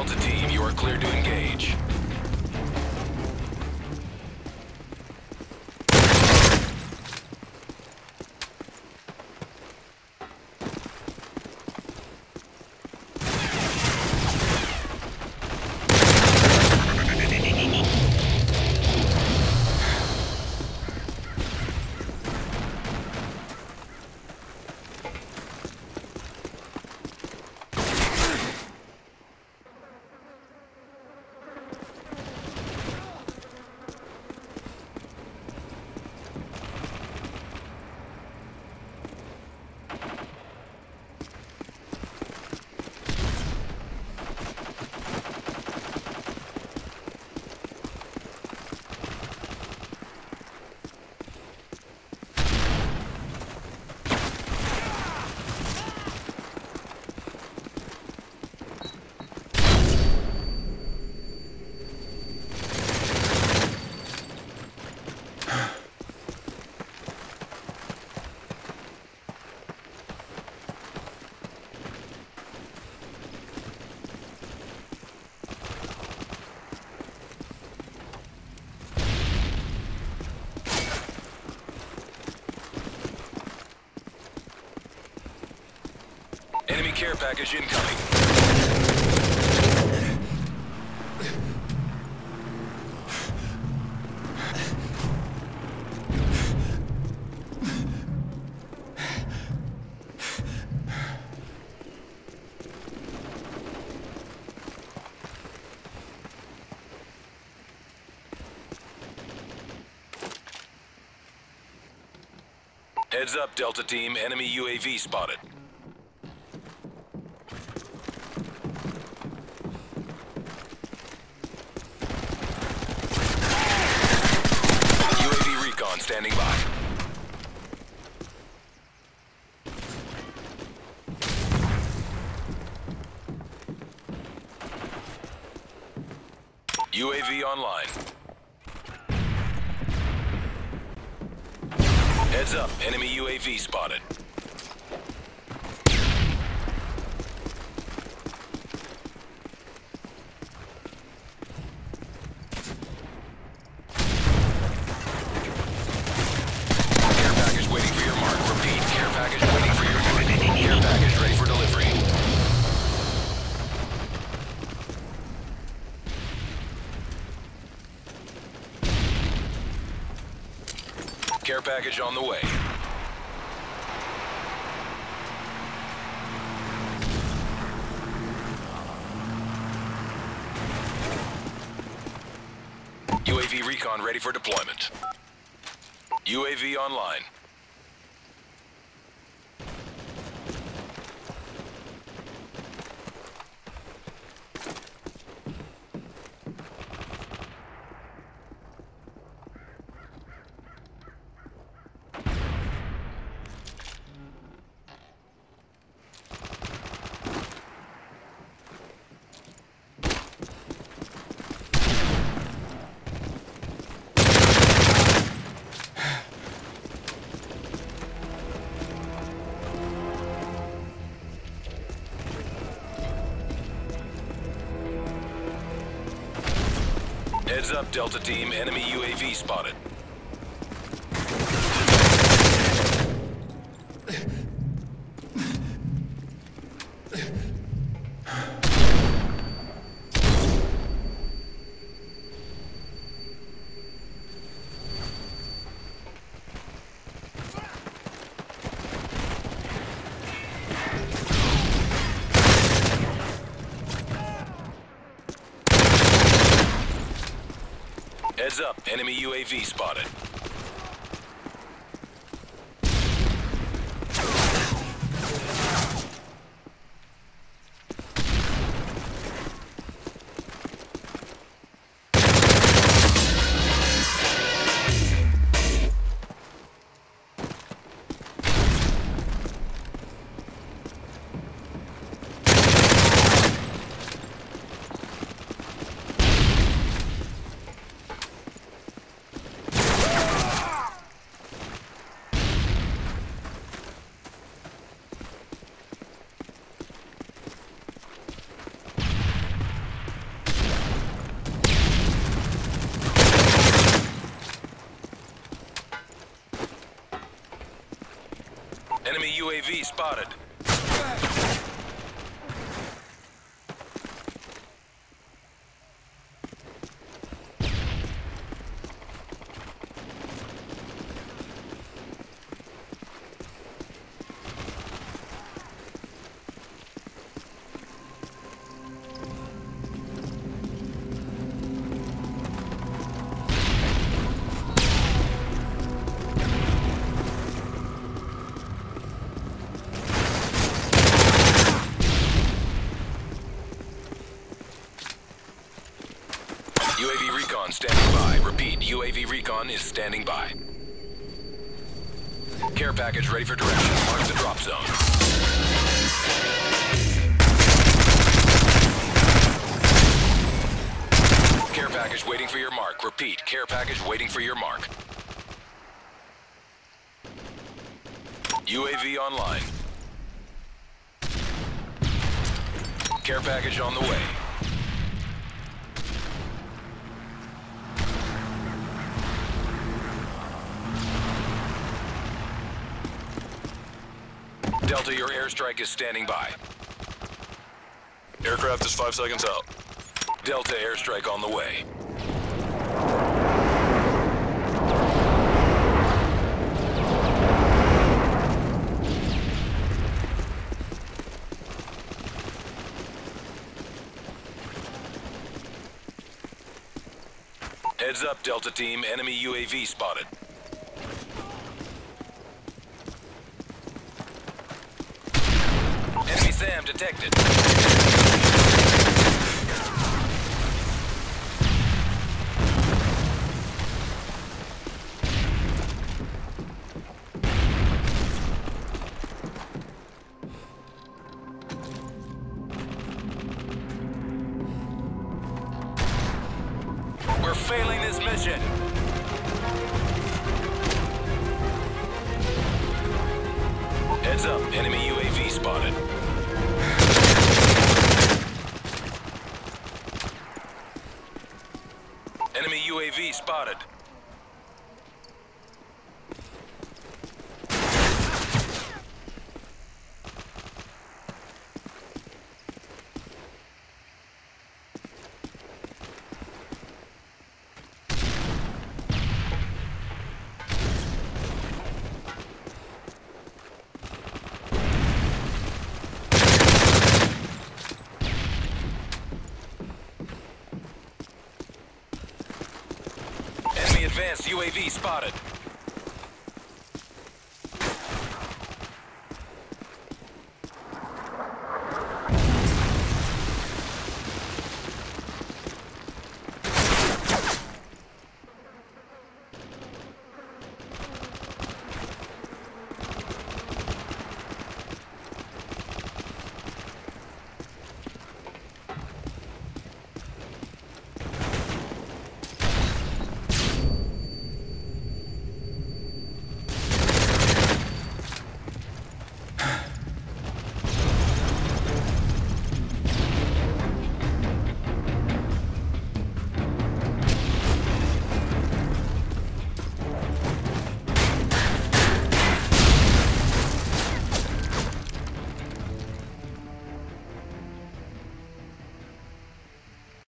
Delta Team. You are cleared to engage. Enemy care package incoming. Heads up, Delta Team. Enemy UAV spotted. UAV recon standing by. UAV online. Heads up, enemy UAV spotted. Care package waiting for your mark. Repeat, care package waiting for your mark. Care package ready for delivery. Care package on the way. UAV recon ready for deployment. UAV online. Heads up, Delta Team. Enemy UAV spotted. Heads up, enemy UAV spotted. UAV spotted. UAV recon standing by. Repeat, UAV recon is standing by. Care package ready for direction. Mark the drop zone. Care package waiting for your mark. Repeat, care package waiting for your mark. UAV online. Care package on the way. Delta, your airstrike is standing by. Aircraft is 5 seconds out. Delta airstrike on the way. Heads up, Delta team. Enemy UAV spotted. Enemy SAM detected. We're failing this mission. Heads up, enemy UAV spotted. Enemy UAV spotted. Advanced UAV spotted.